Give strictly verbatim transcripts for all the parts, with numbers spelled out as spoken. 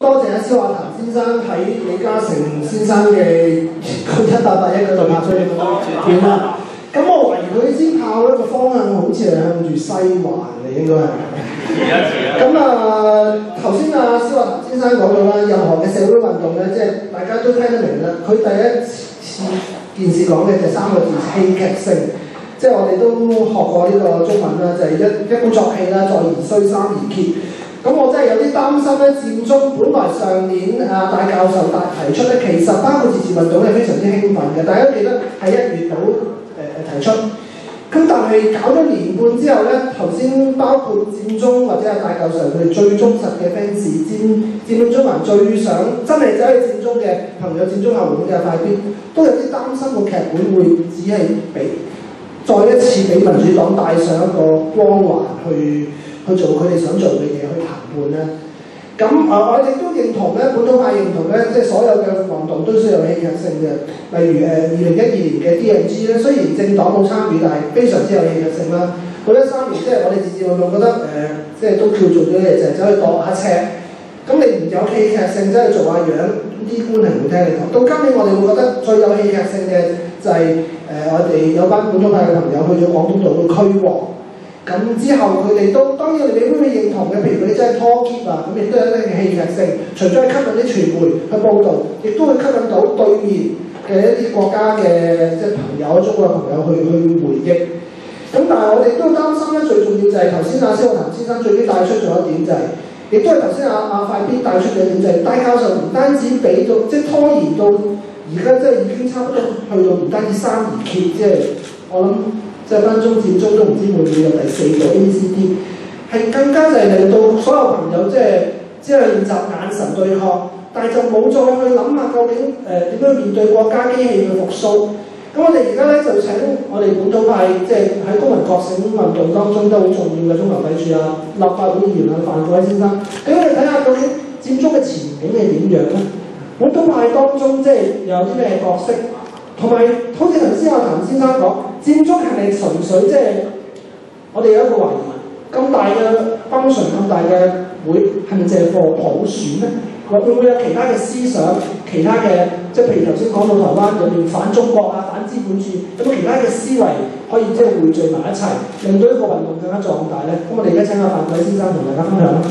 多謝阿蕭亞騰先生喺李嘉誠先生嘅一八八一嗰度拍出嚟嘅片啦。咁我懷疑佢支炮咧個方向好似係向住西環嘅，應該係。咁啊，頭先阿蕭亞騰先生講到啦，任何嘅社會運動咧，即係大家都聽得明啦。佢第一次件事講嘅就三個字：戲劇性。即係我哋都學過呢個中文啦，就係、是、一一鼓作氣啦，再而衰，三而竭。咁我真係有啲擔心咧，佔中本來上年啊戴教授大提出咧，其實包括自治運動係非常之興奮嘅，大家都記得係一月度誒誒、呃、提出。咁但係搞咗年半之後咧，頭先包括佔中或者係戴教授佢哋最忠實嘅 fans， 佔佔領中環最想真係走去佔中嘅朋友，佔中後援嘅快必都有啲擔心個劇本會只係俾再一次俾民主黨帶上一個光環去去做佢哋想做嘅嘢，去談判咧。咁啊、呃，我哋都認同咧，本土派認同咧，即係所有嘅運動都需要有戲劇性嘅。例如誒二零一二年嘅 D M G 咧，雖然政黨冇參與，但係非常之有戲劇性啦。嗰一三年即係我哋自治運動覺得誒、呃，即係都叫做咗嘢，就係走去度下尺。咁你唔有戲劇性，即係做下樣，啲官係唔會聽你講。到今年我哋會覺得最有戲劇性嘅就係、是、誒、呃、我哋有班本土派嘅朋友去咗廣東道去驅黃。咁之後佢哋都當然你會唔會認同嘅？譬如佢哋真係拖劫啊，咁亦都有一定嘅戲劇性。除咗係吸引啲傳媒去報導，亦都會吸引到對面嘅一啲國家嘅即係朋友、中國嘅朋友去去回應。咁但係我哋都擔心咧，最重要就係頭先阿蕭亞騰先生最尾帶出咗一點就係、是，亦都係頭先阿阿快必帶出嘅一點就係、是，戴教授唔單止俾到即係拖延到而家即係已經差唔多去到唔單止三而竭，即係我諗。即係分鐘佔中都唔知會唔會有第四個 A B C D， 係更加就係令到所有朋友即係即係練習眼神對抗，但係就冇再去諗下究竟誒點樣面對國家機器嘅復甦。咁我哋而家咧就請我哋本土派即係喺公民覺醒運動當中都好重要嘅中流砥柱啊，立法會議員啊范國威先生，咁我哋睇下究竟佔中嘅前景係點樣咧？本土派當中即係有啲咩角色？同埋，好似頭先阿譚先生講，佔中係咪純粹即係我哋有一個懷疑，咁大嘅function、咁大嘅會係咪淨係for普選咧？會唔會有其他嘅思想、其他嘅即係譬如頭先講到台灣裏面反中國啊、反資本主義，有冇其他嘅思維可以即係匯聚埋一齊，令到一個運動更加壯大咧？咁我哋而家請阿范國威先生同大家分享啦。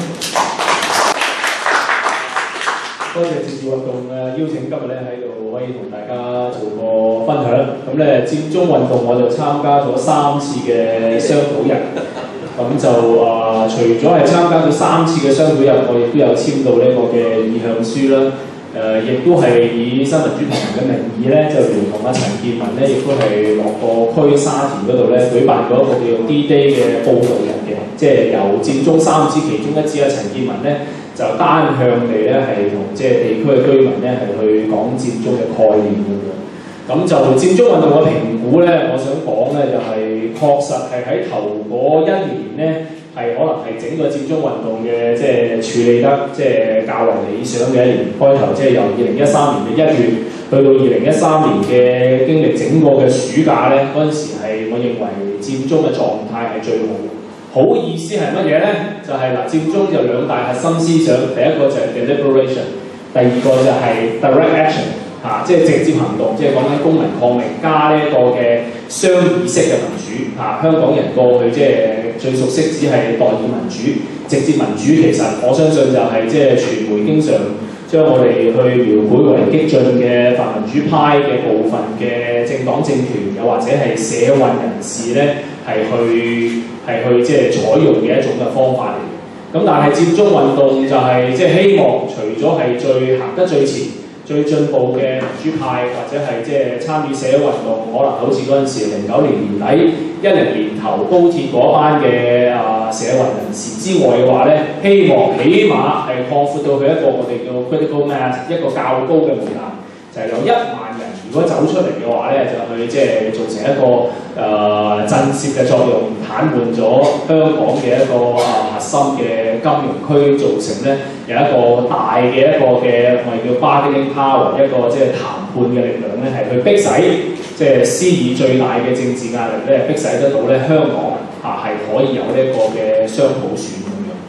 多謝自治運動嘅邀請，今日咧喺度可以同大家做個分享。咁咧佔中運動我就參加咗三次嘅商討日，咁就啊、呃、除咗係參加咗三次嘅商討日，我亦都有簽到呢個嘅意向書啦。誒、呃，亦都係以新民主同盟嘅名義咧，就聯同阿陳健民咧，亦都係落個區沙田嗰度咧舉辦咗一個叫做 D-Day 嘅報導日嘅，即係由佔中三支其中一支阿陳健民咧。就單向地咧係同即係地區嘅居民咧係去講佔中嘅概念咁樣。咁就佔中運動嘅評估咧，我想講咧就係、是、確實係喺頭嗰一年咧係可能係整個佔中運動嘅即係處理得即係較為理想嘅一年。開頭即係由二零一三年嘅一月去到二零一三年嘅經歷整個嘅暑假咧，嗰陣時係我認為佔中嘅狀態係最好。好意思係乜嘢咧？就係、是、嗱，佔中就兩大核心思想，第一個就係 deliberation， 第二個就係 direct action， 嚇、啊，即係直接行動，即係講緊公民抗命加呢一個嘅雙議式嘅民主嚇、啊。香港人過去即係最熟悉只係代議民主，直接民主其實我相信就係即係傳媒經常將我哋去描繪為激進嘅泛民主派嘅部分嘅政黨政權，又或者係社運人士咧，係去係去即係採用嘅一種嘅方法嚟。咁但係佔中運動就係即係希望，除咗係最行得最前、最進步嘅民主派，或者係即係參與社會運動，可能好似嗰陣時零九年年底、一零年頭高鐵嗰班嘅啊社運人士之外嘅話咧，希望起碼係擴闊到佢一個我哋叫 critical mass， 一個較高嘅門檻，就係、是、有一萬人如果走出嚟嘅話咧，就去即係造成一個誒、呃、震懾嘅作用，癱瘓咗香港嘅一個啊、呃、核心嘅金融區，造成咧有一個大嘅一個嘅我哋叫 bargaining power， 一個即係談判嘅力量咧，係去逼使即係施以最大嘅政治壓力咧，逼使得到咧香港啊係可以有呢一個嘅雙普選咁樣。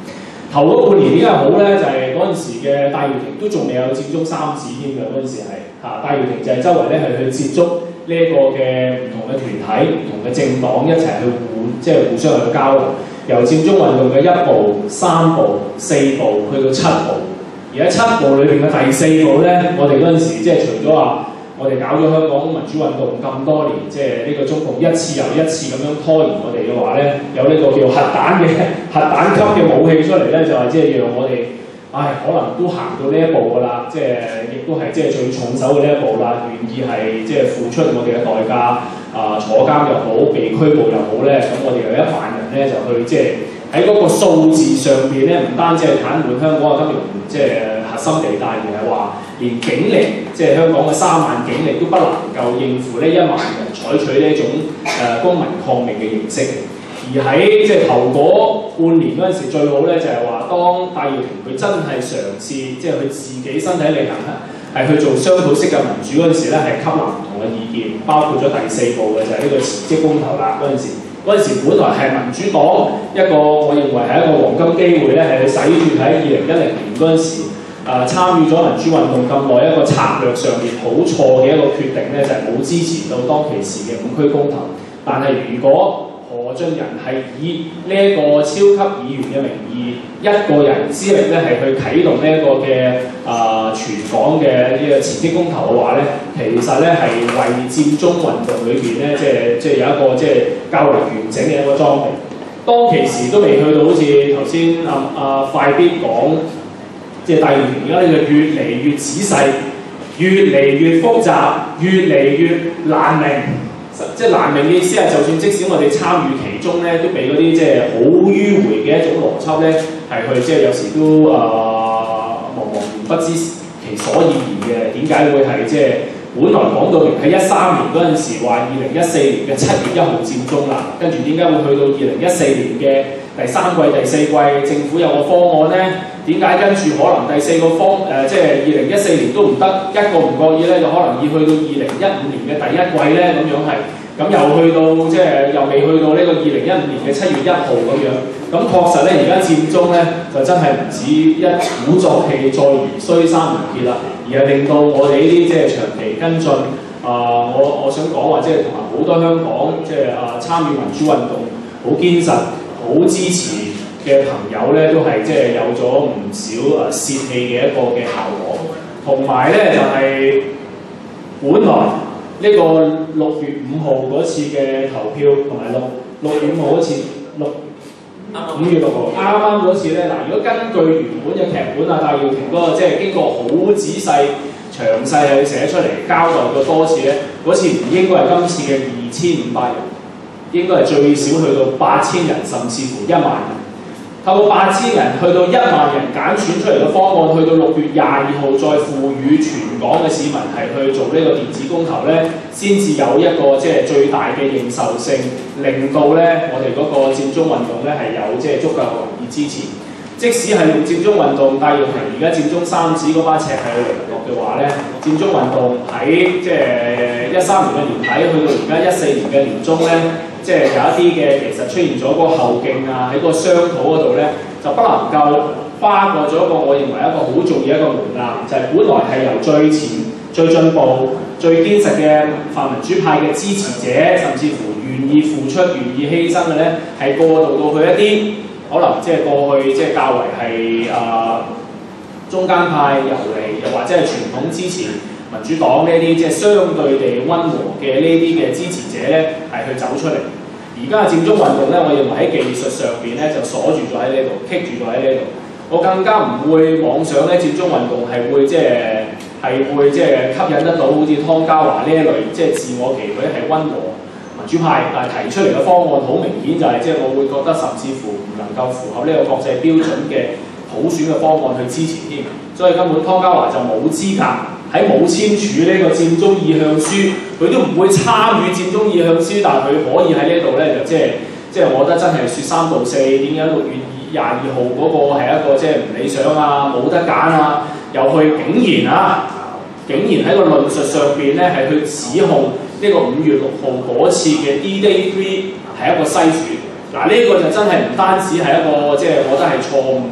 頭嗰半年點解好咧？就係嗰陣時嘅戴耀廷都仲未有佔中三子添嘅，嗰陣時係嚇戴耀廷就係周圍咧係去接觸呢一個嘅唔同嘅團體、唔同嘅政黨一齊去互即係互相去交流，由佔中運動嘅一步、三步、四步去到七步，而喺七步裏邊嘅第四步咧，我哋嗰陣時即係除咗話我哋搞咗香港民主運動咁多年，即係呢個中共一次又一次咁樣拖延我哋嘅話咧，有呢個叫核彈嘅核彈級嘅武器出嚟咧，就係即係讓我哋，唉，可能都行到呢一步㗎啦，即係亦都係即係最重手嘅呢一步啦，願意係即係付出我哋嘅代價，啊、呃、坐監又好，被拘捕又好咧，咁我哋有一萬人咧就去即係喺嗰個數字上邊咧，唔單止係癱瘓香港嘅金融即係核心地帶，而係話連警力，即係香港嘅三萬警力都不能夠應付呢一萬人採取呢一種誒、呃、公民抗命嘅形式。而喺即係頭嗰半年嗰陣時，最好咧就係話，當戴耀廷佢真係嘗試，即係佢自己身體力行係去做商討式嘅民主嗰陣時咧，係吸納唔同嘅意見，包括咗第四步嘅就係呢個辭職公投啦。嗰陣時，嗰陣時本來係民主黨一個，我認為係一個黃金機會咧，係去洗脫喺二零一零年嗰陣時，誒、呃、參與咗民主運動咁耐一個策略上面好錯嘅一個決定咧，就係、是、冇支持到當其時嘅五區公投。但係如果何俊仁係以呢一個超級議員嘅名義，一個人之力咧係去啟動呢一個嘅啊、呃、全港嘅呢個辭職公投嘅話咧，其實咧係為佔中運動裏邊咧，即係即係有一個即係較為完整嘅一個裝備。當其時都未去到好似頭先啊啊快必講，即係戴耀廷而家呢個越嚟越仔細、越嚟越複雜、越嚟越難明。即係難明嘅意思係，就算即使我哋參與其中咧，都俾嗰啲即係好迂迴嘅一種邏輯咧，係去即係有時都誒茫茫然不知其所以然嘅。點解會係即係本來講到明喺一三年嗰陣時話二零一四年嘅七月一號佔中啦，跟住點解會去到二零一四年嘅第三季、第四季政府有個方案咧？點解跟住可能第四個方誒、呃、即係二零一四年都唔得，一個唔覺意咧，就可能要去到二零一五年嘅第一季咧，咁樣係，咁又去到即係又未去到呢個二零一五年嘅七月一號咁樣，咁確實咧而家佔中咧就真係唔止一鼓作氣再而衰三年結啦，而係令到我哋呢啲即係長期跟進啊、呃，我我想講話即係同埋好多香港即係啊參與民主運動好堅實、好支持嘅朋友咧，都係即係有咗唔少誒泄氣嘅一個嘅效果，同埋咧就係、是、本來呢個六月五號嗰次嘅投票，同埋六六月五號嗰次六五月六號啱啱嗰次咧，嗱，如果根據原本嘅劇本啊，戴耀廷嗰個即係經過好仔細、詳細去寫出嚟交代過多次咧，嗰次唔應該係今次嘅二千五百人，應該係最少去到八千人，甚至乎一萬人。透過八千人去到一萬人揀選出嚟嘅方案，去到六月廿二號再賦予全港嘅市民係去做呢個電子公投咧，先至有一個即係最大嘅認受性，令到咧我哋嗰個佔中運動咧係有即係足夠嘅民意支持。即使係用佔中運動，戴耀廷而家佔中三子嗰把尺係去零落嘅話咧，佔中運動喺即係一三年嘅年底去到而家一四年嘅年中咧。即係有一啲嘅其實出現咗嗰個後勁啊，喺嗰個商討嗰度咧，就不能夠跨過咗一個我認為一個好重要一個門檻，就係、是、本來係由最前、最進步、最堅實嘅泛民主派嘅支持者，甚至乎願意付出、願意犧牲嘅咧，係過渡到去一啲可能即係過去即係較為係啊、呃、中間派遊離，又或者係傳統支持民主黨呢啲即係相對地溫和嘅呢啲嘅支持者咧，係去走出嚟。而家嘅佔中運動咧，我認為喺技術上邊咧就鎖住咗喺呢度，棘住咗喺呢度。我更加唔會妄想咧，佔中運動係會即係係會即係吸引得到好似湯家驊呢一類即係自我期許係溫和民主派，但係提出嚟嘅方案好明顯就係、是、即係我會覺得甚至乎唔能夠符合呢個國際標準嘅普選嘅方案去支持添。所以根本湯家驊就冇資格。喺冇簽署呢個佔中意向書，佢都唔會參與佔中意向書，但係佢可以喺呢度咧就即係即係我覺得真係説三道四。點解六月廿二號嗰個係一個即係唔理想啊，冇得揀啊，又去竟然啊，竟然喺個論述上邊咧係去指控呢個五月六號嗰次嘅 D-Day three 係一個篩選。嗱、這、呢個就真係唔單止係一個即係我覺得係錯誤。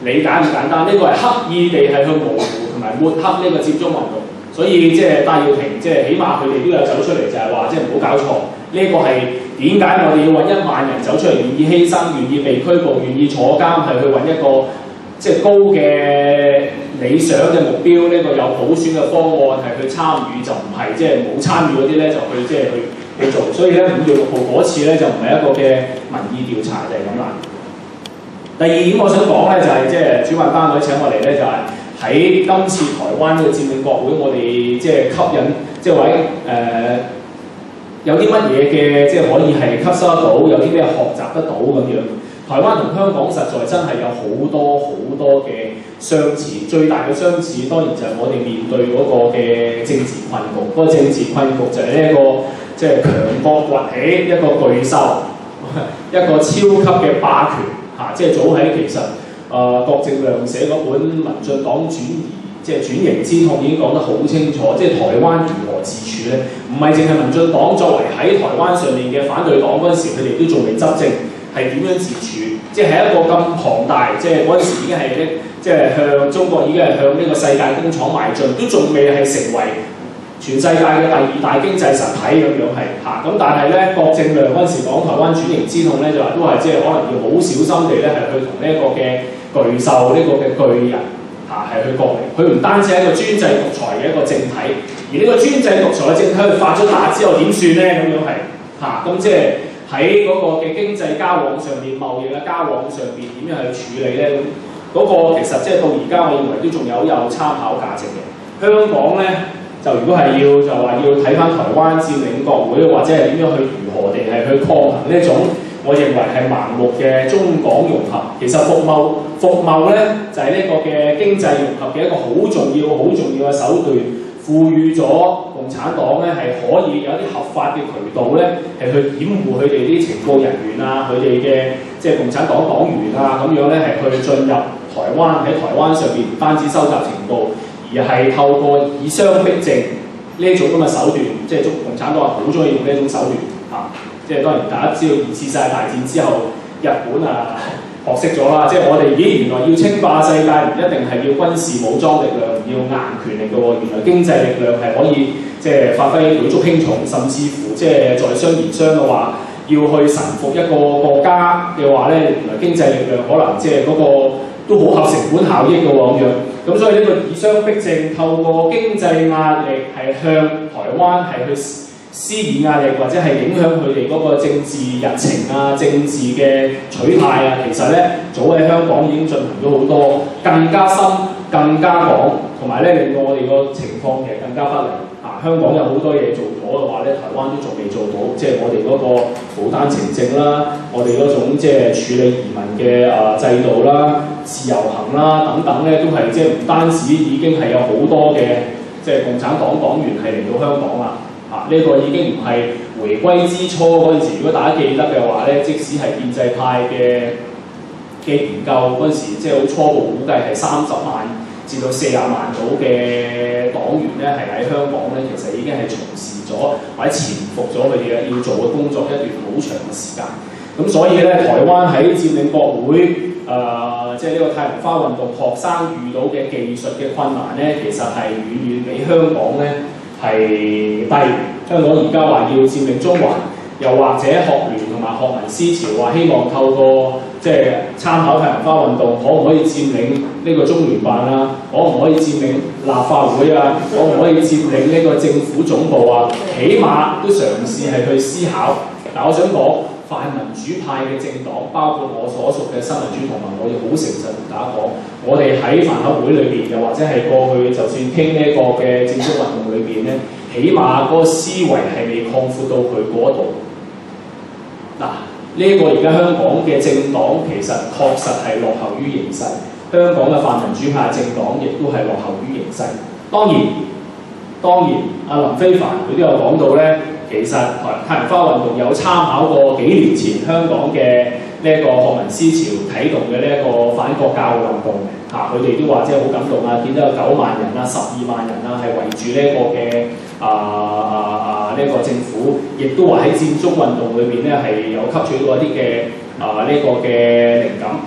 理解咁簡單，呢個係刻意地係去模糊同埋抹黑呢個佔中運動。所以即係戴耀廷，即係起碼佢哋都有走出嚟，就係話即係唔好搞錯。呢、這個係點解我哋要揾一萬人走出嚟，願意犧牲、願意被拘捕、願意坐監，係去揾一個即係高嘅理想嘅目標。呢、這個有普選嘅方案係去參與，就唔係即係冇參與嗰啲咧就去即係去去做。所以咧五月六號嗰次咧就唔係一個嘅民意調查就係咁啦。第二點我想講咧就係即係主辦單位請我嚟咧就係、是。喺今次台灣嘅佔領國會，我哋即係吸引，即係話誒有啲乜嘢嘅，即係可以係吸收得到，有啲咩學習得到咁樣。台灣同香港實在真係有好多好多嘅相似，最大嘅相似當然就係我哋面對嗰個嘅政治困局。嗰、那個政治困局就係呢一個即係強國崛起，一個巨獸，一個超級嘅霸權嚇、啊。即係早喺其實。誒、呃、郭正亮寫嗰本《民進黨轉移即係轉型之痛》已經講得好清楚，即係台灣如何自處咧？唔係淨係民進黨作為喺台灣上面嘅反對黨嗰陣時，佢哋都仲未執政，係點樣自處？即係一個咁龐大，即係嗰陣時已經係咧，即係向中國已經係向呢個世界工廠邁進，都仲未係成為全世界嘅第二大經濟實體咁樣係嚇。咁、啊、但係咧，郭正亮嗰陣時講台灣轉型之痛咧，就話都係即係可能要好小心地咧，係去同呢一個嘅巨獸呢個嘅巨人嚇係、啊、去角力，佢唔單止係一個專制獨裁嘅一個政體，而呢個專制獨裁嘅政體佢發咗達之後點算咧？咁樣係嚇，咁、啊、即係喺嗰個嘅經濟交往上面、貿易嘅交往上邊點樣去處理咧？咁、那、嗰個其實即係到而家我認為都仲有有參考價值嘅。香港咧就如果係要就話要睇翻台灣佔領國會，或者係點樣去如何地係去抗衡呢一種。我認為係盲目嘅中港融合，其實服貿服貿咧就係、是、呢個嘅經濟融合嘅一個好重要、好重要嘅手段，賦予咗共產黨咧係可以有一啲合法嘅渠道咧係去掩護佢哋啲情報人員啊、佢哋嘅即係共產黨黨員啊咁樣咧係去進入台灣，喺台灣上邊唔單止收集情報，而係透過以商逼政呢一種咁嘅手段，即係中共產黨係好中意用呢一種手段啊。即係當然，大家知道二次世界大戰之後，日本啊學識咗啦。即係我哋咦，原來要稱霸世界唔一定係要軍事武裝力量，唔要硬權力嘅喎。原來經濟力量係可以即係發揮舉足輕重，甚至乎即係在商言商嘅話，要去臣服一個國家嘅話咧，原來經濟力量可能即係嗰個都好合成本效益嘅喎咁樣。咁所以呢個以商逼政，透過經濟壓力係向台灣係去施以壓力，或者係影響佢哋嗰個政治日程啊、政治嘅取態啊，其實咧早喺香港已經進行咗好多，更加深、更加廣，同埋咧令到我哋個情況其實更加不利。啊，香港有好多嘢做咗嘅話咧，台灣都仲未做到，即係我哋嗰個保單程證啦，我哋嗰種即係處理移民嘅啊制度啦、自由行啦等等咧，都係即係唔單止已經係有好多嘅即係共產黨黨員係嚟到香港啦。啊！呢、這個已經唔係回歸之初嗰陣時，如果大家記得嘅話咧，即使係建制派嘅嘅研究嗰陣時，即係好初步估計係三十萬至到四十萬組嘅黨員咧，係喺香港咧，其實已經係從事咗或者潛伏咗佢哋要做嘅工作一段好長嘅時間。咁所以咧，台灣喺佔領國會，誒、呃，即係呢個太陽花運動學生遇到嘅技術嘅困難咧，其實係遠遠比香港咧係低。香港而家話要佔領中環，又或者學聯同埋學民思潮話希望透過即係參考太陽花運動，可唔可以佔領呢個中聯辦啊？可唔可以佔領立法會啊？可唔可以佔領呢個政府總部啊？起碼都嘗試係去思考。但我想講，泛民主派嘅政黨，包括我所屬嘅新民主同盟，我要好誠實同大家講，我哋喺飯盒會裏邊，又或者係過去就算傾呢一個嘅佔中運動裏邊咧，起碼嗰個思維係未擴闊到佢嗰度。嗱，呢、這、一個而家香港嘅政黨其實確實係落後於形勢，香港嘅泛民主派政黨亦都係落後於形勢。當然，當然，阿林飛帆佢都有講到咧，其實太陽花運動有參考過幾年前香港嘅呢一個學民思潮啟動嘅呢一個反國教運動。嚇，佢哋都話即係好感動啊！見到有九萬人啊、十二萬人啊，係圍住呢一個嘅啊啊啊呢一個政府，亦都話喺佔中運動裏邊咧係有吸取過一啲嘅啊呢個嘅靈感。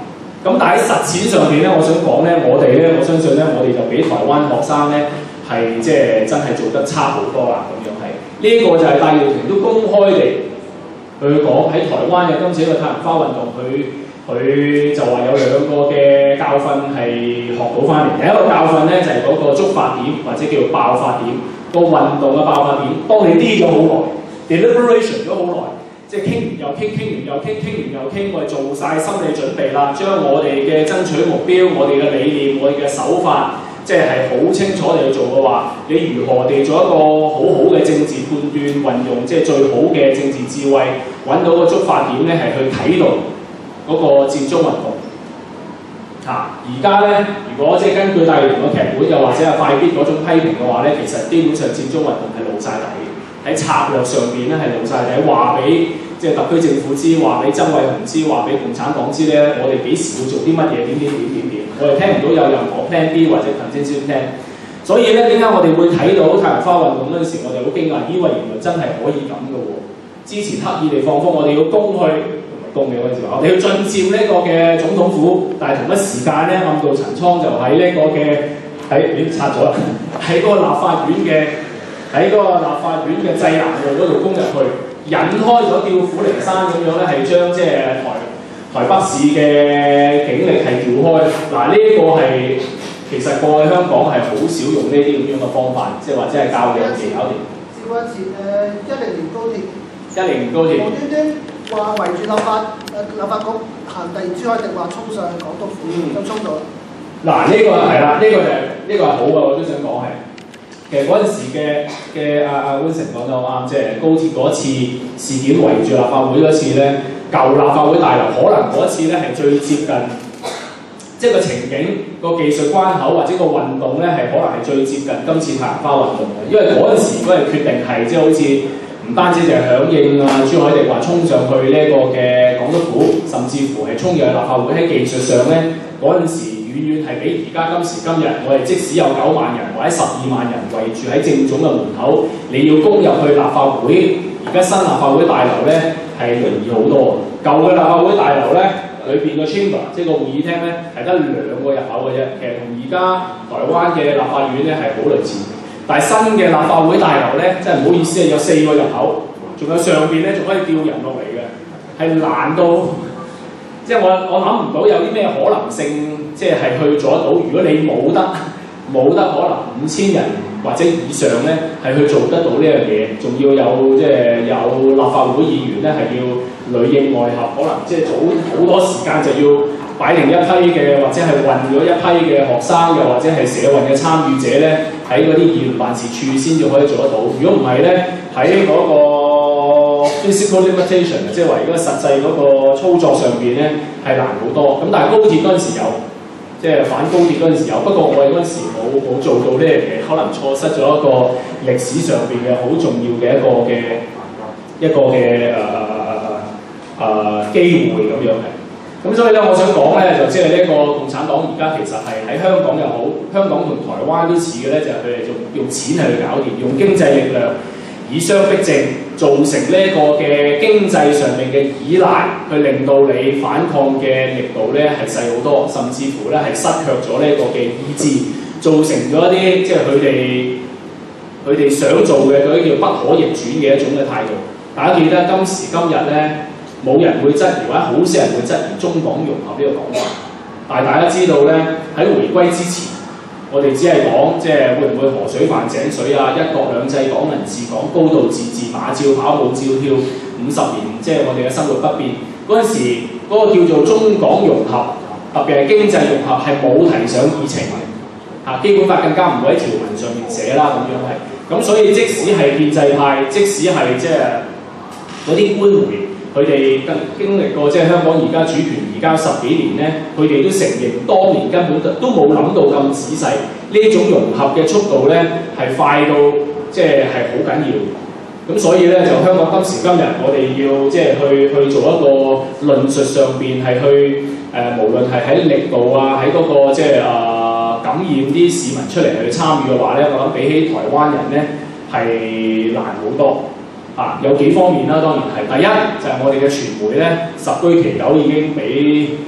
咁但係喺實踐上邊咧，我想講咧，我哋咧，我相信咧，我哋就比台灣學生咧係即係真係做得差好多啦，咁樣係。呢、這個就係戴耀廷都公開地去講喺台灣嘅今次呢個太陽花運動，佢佢就話有兩個嘅教訓係學到翻嚟。第一個教訓咧就係、是、嗰個觸發點或者叫做爆發點，個運動嘅爆發點。當你啲咗好耐 ，deliberation 咗好耐。即係傾完又傾，傾完又傾，傾完又傾，我哋做晒心理準備啦，將我哋嘅爭取目標、我哋嘅理念、我哋嘅手法，即係係好清楚地去做嘅話，你如何地做一個好好嘅政治判斷，運用即係最好嘅政治智慧，揾到個觸發點咧，係去啟動嗰個佔中運動。嚇、啊！而家咧，如果即係根據戴耀廷個劇本，又或者係快必嗰種批評嘅話咧，其實基本上佔中運動係露晒底。喺策略上邊咧係露晒底，話俾即係特區政府知，話俾曾偉雄知，話俾共產黨知咧，我哋幾時會做啲乜嘢？點點點點點，我哋聽唔到有任何 plan B 或者 contingency plan。所以咧，點解我哋會睇到太陽花運動嗰陣時，我哋好驚訝，以為原來真係可以咁嘅喎。之前刻意地放風，我哋要攻去攻嘅嗰陣時話，我哋要進佔呢個嘅總統府，但係同一時間咧，暗度陳倉就喺呢個嘅喺已經拆咗啦，喺嗰個立法院嘅。喺嗰個立法院嘅濟南路嗰度攻入去，引開咗調虎離山咁樣咧，係將即係台台北市嘅警力係調開。嗱，呢一個係其實過去香港係好少用呢啲咁樣嘅方法，即係或者係教嘅技巧嚟。 試過一次誒，一零年高鐵， 一零年高鐵無端端話圍住立法誒立法局行第二朱凱廸話衝上去港督府，就衝到啦。嗱， 呢個係啦，呢個就係呢個係好嘅，我都想講係。其實嗰陣時嘅嘅阿阿官成講得好啱，即係高鐵嗰次事件圍住立法會嗰次咧，舊立法會大樓可能嗰次咧係最接近，即係個情景、個技術關口或者個運動咧係可能係最接近今次太陽花運動嘅，因為嗰陣時嗰個決定係即係好似唔單止就係響應啊朱凱廸話衝上去呢個嘅港督府，甚至乎係衝入去立法會，喺技術上咧嗰陣時。遠遠係比而家今時今日，我哋即使有九萬人或者十二萬人圍住喺政總嘅門口，你要攻入去立法會，而家新立法會大樓咧係容易好多。舊嘅立法會大樓咧，裏邊個 chamber 即係個會議廳咧係得兩個入口嘅啫，其實同而家台灣嘅立法院咧係好類似。但係新嘅立法會大樓咧，真係唔好意思啊，有四個入口，仲有上邊咧仲可以吊人落嚟嘅，係難到。即係我我諗唔到有啲咩可能性，即係係去做得到。如果你冇得冇得可能五千人或者以上咧，係去做得到呢樣嘢，仲要有即係有立法會議員咧係要裏應外合，可能即係早好多時間就要擺定一批嘅，或者係運咗一批嘅學生，又或者係社運嘅參與者咧，喺嗰啲議員辦事處先至可以做得到。如果唔係咧，喺嗰個 physical limitation， 即係話如果實際嗰個操作上邊咧係難好多。咁但係高鐵嗰陣時有，即係反高鐵嗰陣時有。不過我哋嗰陣時冇冇做到呢樣嘢，可能錯失咗一個歷史上邊嘅好重要嘅一個嘅一個嘅誒誒機會咁樣嘅。咁所以咧，我想講咧，就即係呢一個共產黨而家其實係喺香港又好，香港同台灣都似嘅咧，就係佢哋用用錢係去搞掂，用經濟力量以商逼政，造成呢一個嘅經濟上面嘅依賴，去令到你反抗嘅力度咧係細好多，甚至乎咧係失卻咗呢一個嘅意志，造成咗一啲即係佢哋佢哋想做嘅嗰啲叫不可逆轉嘅一種嘅態度。大家記得今時今日咧，冇人會質疑，或者好少人會質疑中港融合呢個講法。但係大家知道咧，喺回歸之前，我哋只係講即係會唔會河水泛井水啊，一國兩制、港人治港、高度自治、馬照跑、舞照跳，五十年即係我哋嘅生活不變。嗰陣時嗰、那個叫做中港融合，特別係經濟融合係冇提上議程嘅。嚇，基本法更加唔會喺條文上面寫啦，咁樣係。咁所以即使係建制派，即使係即係嗰啲官媒，佢哋更經歷過即係香港而家主權移交十幾年咧，佢哋都承認當年根本都冇諗到咁仔細，呢種融合嘅速度咧係快到即係係好緊要。咁所以咧就香港今時今日，我哋要即係去去做一個論述上邊係去誒、呃，無論係喺力度啊，喺嗰、那個即係啊感染啲市民出嚟去參與嘅話咧，我諗比起台灣人咧係難好多。啊，有幾方面啦，當然係第一就係、是、我哋嘅傳媒咧，十居其九已經俾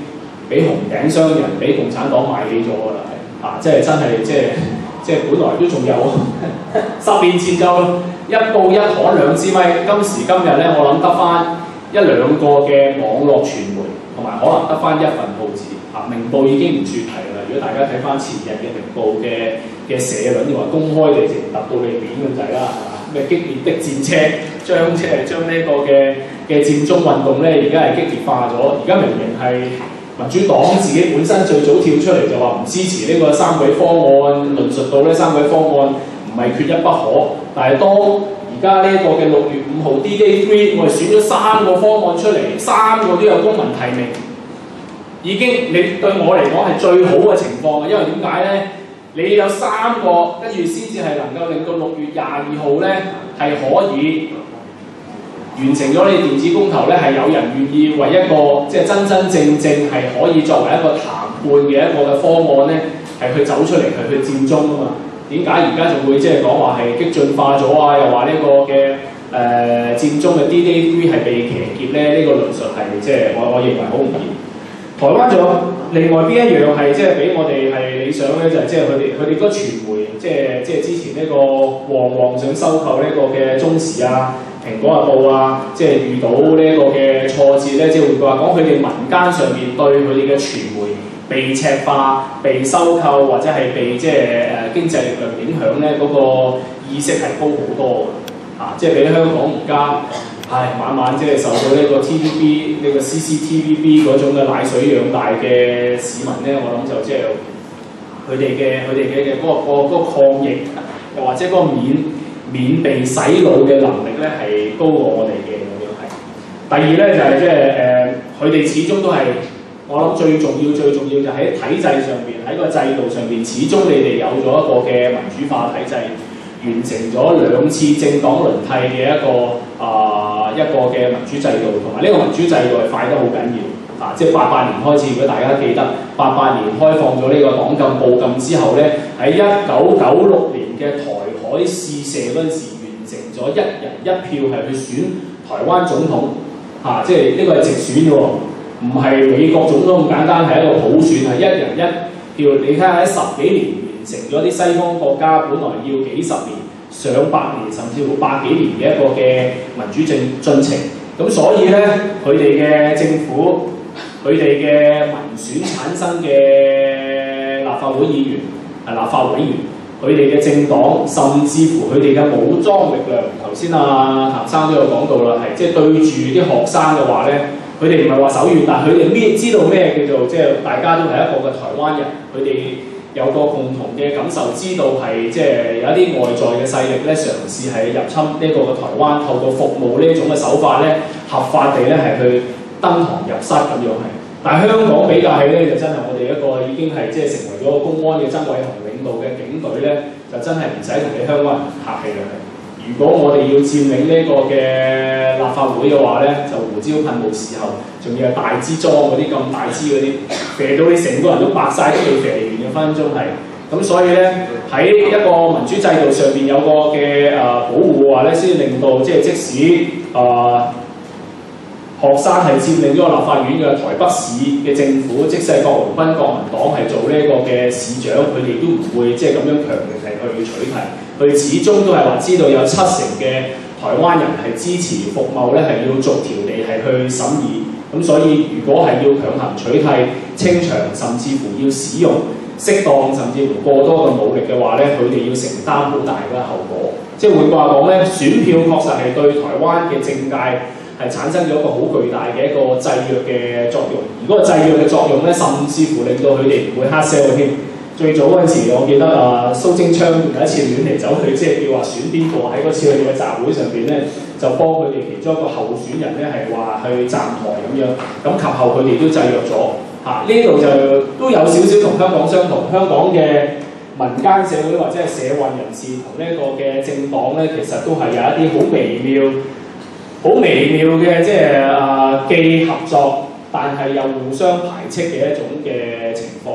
俾紅頂商人、俾共產黨買起咗㗎啦，係啊，即係真係即係即係本來都仲有十年前就一報一可兩支咪，今時今日咧，我諗得翻一兩個嘅網絡傳媒，同埋可能得翻一份報紙。啊，明報已經唔算提啦。如果大家睇翻前日嘅明報嘅嘅社論，話公開地直揼到你面咁滯啦，係嘛？咩激烈的戰車，將即係將呢個嘅嘅佔中運動咧，而家係激烈化咗。而家明明係民主黨自己本身最早跳出嚟就話唔支持呢個三軌方案，論述到呢三軌方案唔係缺一不可。但係當而家呢個嘅六月五號 D Day three， 我哋選咗三個方案出嚟，三個都有公民提名，已經你對我嚟講係最好嘅情況。因為點解咧？你有三個，跟住先至係能夠令到六月廿二號咧係可以完成咗你電子公投咧，係有人願意為一個即係真真正正係可以作為一個談判嘅一個嘅方案咧，係去走出嚟係去佔中啊嘛？點解而家仲會即係講話係激進化咗啊？又話呢個嘅誒、呃、佔中嘅 D Day three 係被騎劫咧？呢、這個論述係即係我我認為好唔易。台灣仲有另外邊一樣係即係俾我哋係理想咧，就係即係佢哋佢哋嗰傳媒，即係即係之前呢個旺旺想收購呢個嘅中時啊、蘋果日報啊，即係遇到呢一個嘅挫折咧，即係會話講佢哋民間上面對佢哋嘅傳媒被赤化、被收購或者係被即係誒經濟力量影響咧，嗰、那個意識係高好多嘅，啊，即係比香港而家。唉，晚晚即係受到呢個 T V B 呢個 C C T V B 嗰種嘅奶水養大嘅市民咧，我諗就即係佢哋嘅佢哋嘅嘅嗰個嗰、嗰個抗疫，又或者嗰個免免被洗腦嘅能力咧，係高過我哋嘅咁樣係。第二咧就係即係誒，佢、呃、哋始終都係我諗最重要最重要就喺體制上邊，喺個制度上邊，始終你哋有咗一個嘅民主化體制。完成咗兩次政黨輪替嘅一個啊、呃、一個嘅民主制度，同埋呢個民主制度係快得好緊要啊！即係八八年開始，如果大家記得八八年開放咗呢個黨禁報禁之後咧，喺一九九六年嘅台海試射嗰陣時，完成咗一人一票係去選台灣總統啊！即係呢個係直選嘅喎，唔係美國總統咁簡單，係一個普選，係一人一票。你睇下喺十幾年。成咗啲西方國家，本來要幾十年、上百年，甚至乎百幾年嘅一個嘅民主進進程。咁所以咧，佢哋嘅政府、佢哋嘅民選產生嘅立法會議員、係立法委員、佢哋嘅政黨，甚至乎佢哋嘅武裝力量，頭先阿譚生都有講到啦，係即係對住啲學生嘅話咧，佢哋唔係話手軟，但係佢哋咩知道咩叫做即係大家都係一個嘅台灣人，佢哋。有個共同嘅感受，知道係即係有一啲外在嘅勢力咧，嘗試係入侵呢個嘅台灣，透過服務呢一種嘅手法咧，合法地咧係去登堂入室咁樣係。但係香港比較起咧，就真係我哋一個已經係即係成為咗公安嘅曾偉雄領導嘅警隊咧，就真係唔使同你香港人客氣啦。如果我哋要佔領呢個嘅立法會嘅話咧，就胡椒噴霧時候，仲要係大支裝嗰啲咁大支嗰啲，肥到你成個人都白晒，都未肥完嘅分鐘係。咁所以咧喺一個民主制度上邊有個嘅誒、呃、保護嘅話咧，先令到即係即使誒、呃、學生係佔領咗個立法院嘅台北市嘅政府，即使郭榮鈞國民黨係做呢個嘅市長，佢哋都唔會即係咁樣強力係去取締。佢哋始終都係話知道有七成嘅台灣人係支持服貿咧，係要逐條地係去審議。咁所以如果係要強行取締、清場，甚至乎要使用適當甚至乎過多嘅武力嘅話咧，佢哋要承擔好大嘅後果。即係換句話講咧，選票確實係對台灣嘅政界係產生咗一個好巨大嘅一個制約嘅作用。而嗰個制約嘅作用咧，甚至乎令到佢哋唔會 hard sell 添。最早嗰陣時，我記得啊，蘇貞昌有一次亂嚟走去，即係叫話選邊個喺嗰次佢哋嘅集會上邊咧，就幫佢哋其中一個候選人咧係話去站台咁樣。咁及後佢哋都制約咗嚇，呢、啊、度就都有少少同香港相同。香港嘅民間社會或者係社運人士同呢一個嘅政黨咧，其實都係有一啲好微妙、好微妙嘅即係啊既合作，但係又互相排斥嘅一種嘅情況。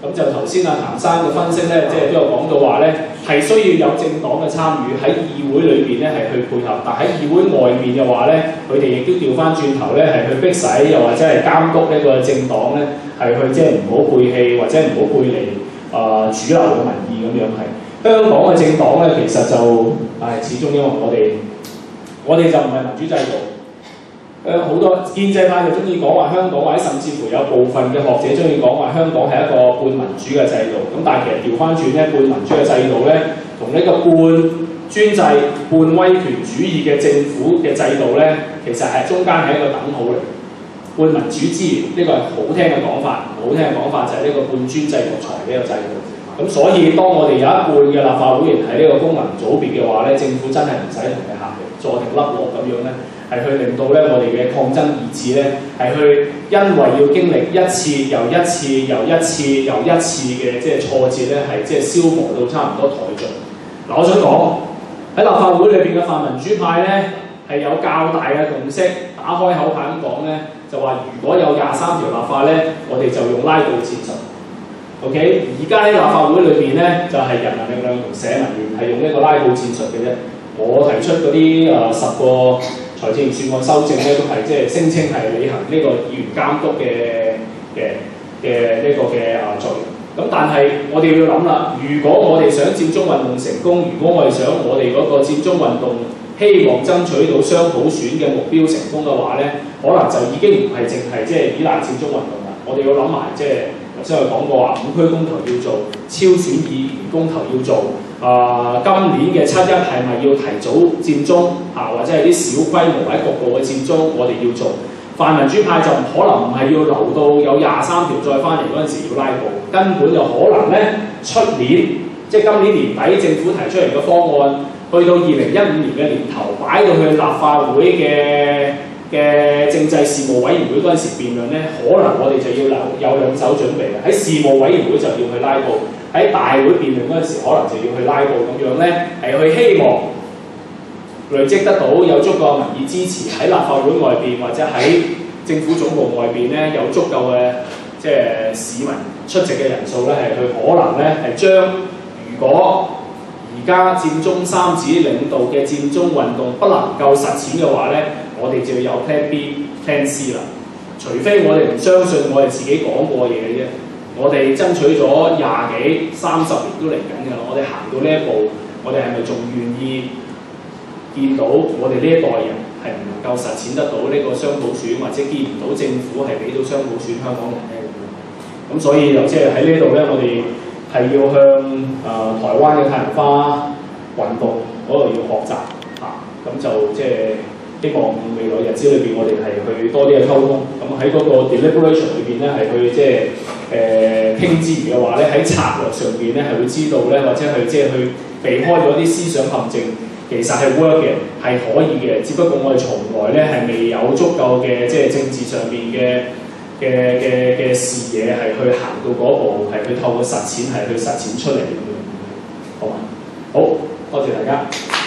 咁就頭先阿譚生嘅分析咧，即係都有講到話咧，係需要有政黨嘅參與喺議會裏邊咧係去配合，但喺議會外面嘅話咧，佢哋亦都調翻轉頭咧係去逼使，又或者係監督呢個政黨咧係去即係唔好背棄或者唔好背離啊、呃、主流嘅民意咁樣係。香港嘅政黨咧其實就唉，始終因為我哋我哋就唔係民主制度。誒好多建制派就中意講話香港，或者甚至乎有部分嘅學者中意講話香港係一個半民主嘅制度。咁但係其實調翻轉咧，半民主嘅制度咧，同呢個半專制、半威權主義嘅政府嘅制度咧，其實係中間係一個等號嚟。半民主之餘，呢、這個係好聽嘅講法，唔好聽嘅講法就係呢個半專制獨裁呢個制度。咁所以當我哋有一半嘅立法會員喺呢個功能組別嘅話咧，政府真係唔使同你客氣，坐定粒落咁樣咧。係去令到咧，我哋嘅抗爭意志咧，係去因為要經歷一次又一次又一次又一次嘅即係挫折咧，係即係消磨到差唔多殆盡。嗱，我想講喺立法會裏邊嘅泛民主派咧，係有較大嘅共識，打開口牌咁講咧，就話如果有廿三條立法咧，我哋就用拉布戰術。OK， 而家喺立法會裏邊咧，就係、是、人民力量同社民連係用呢個拉布戰術嘅啫。我提出嗰啲誒十個財政預算案修正咧，都係即係聲稱係履行呢個議員監督嘅嘅嘅呢個嘅啊作用。咁但係我哋要諗啦，如果我哋想佔中運動成功，如果我哋想我哋嗰個佔中運動希望爭取到雙普選嘅目標成功嘅話咧，可能就已經唔係淨係即係依賴佔中運動啦。我哋要諗埋即係頭先我講過話，五區公投要做，超選議員公投要做。啊、呃，今年嘅七一係咪要提早佔中啊？或者係啲小規模或者局部嘅佔中，我哋要做。泛民主派就唔可能唔係要留到有廿三條再翻嚟嗰陣時要拉布，根本就可能咧出年即係今年年底政府提出嚟嘅方案，去到二零一五年嘅年頭擺到去立法會嘅嘅政制事務委員會嗰陣時辯論咧，可能我哋就要留有兩手準備嘅。喺事務委員會就要去拉布。喺大會辯論嗰陣時，可能就要去拉布咁樣咧，係去希望累積得到有足夠民意支持，喺立法會外邊或者喺政府總部外邊咧有足夠嘅即係市民出席嘅人數咧，係去可能咧係將如果而家佔中三子領導嘅佔中運動不能夠實踐嘅話咧，我哋就要有 Plan B、Plan C 啦。除非我哋唔相信我哋自己講過嘢嘅啫。我哋爭取咗廿幾、三十年都嚟緊㗎啦，我哋行到呢一步，我哋係咪仲願意見到我哋呢一代人係唔能夠實踐得到呢個雙普選，或者見唔到政府係俾到雙普選香港人咧？咁所以就即係喺呢度咧，我哋係要向誒、呃、台灣嘅太陽花運動嗰度要學習嚇，咁、啊、就即係。希望未來日子裏邊，我哋係去多啲嘅溝通。咁喺嗰個 deliberation 裏邊咧，係去即係誒傾之餘嘅話咧，喺策略上邊咧係會知道咧，或者係即係去避開咗啲思想陷阱，其實係 work 嘅，係可以嘅。只不過我哋從來咧係未有足夠嘅即係政治上邊嘅嘅嘅嘅視野係去行到嗰步，係去透過實踐係去實踐出嚟咁樣。好嘛？好，多謝大家。